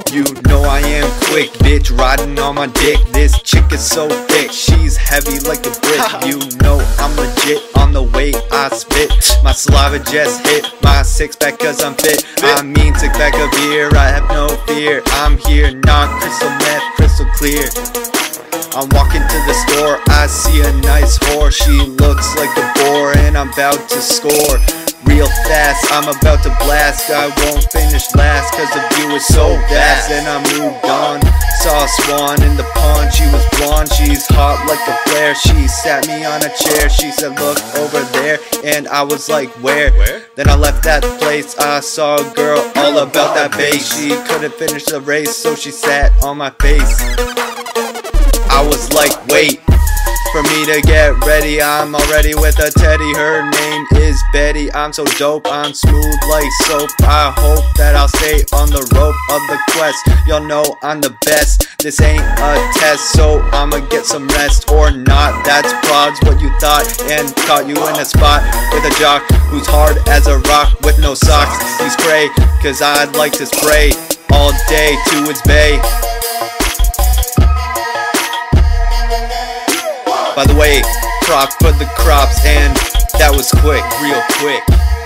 You know I am quick, bitch, riding on my dick. This chick is so thick, she's heavy like a brick. You know I'm legit on the way I spit. My saliva just hit my six-pack cause I'm fit. I mean six-pack of beer, I have no fear. I'm here, not crystal meth, crystal clear. I'm walking to the store, I see a nice whore. She looks like a bore and I'm about to score real fast. I'm about to blast, I won't finish last cause the view is so vast. And I moved on, saw a swan in the pond. She was blonde, she's hot like a flare. She sat me on a chair, she said look over there. And I was like where? Then I left that place, I saw a girl all about that bass. She couldn't finish the race so she sat on my face. I was like wait for me to get ready, I'm already with a teddy. Her name is Betty, I'm so dope, I'm smooth like soap. I hope that I'll stay on the rope of the quest. Y'all know I'm the best, this ain't a test, so I'ma get some rest or not. That's prods what you thought, and caught you in a spot with a jock who's hard as a rock with no socks. He spray, cause I'd like to spray all day to his bay. By the way, crop for the crops, and that was quick, real quick.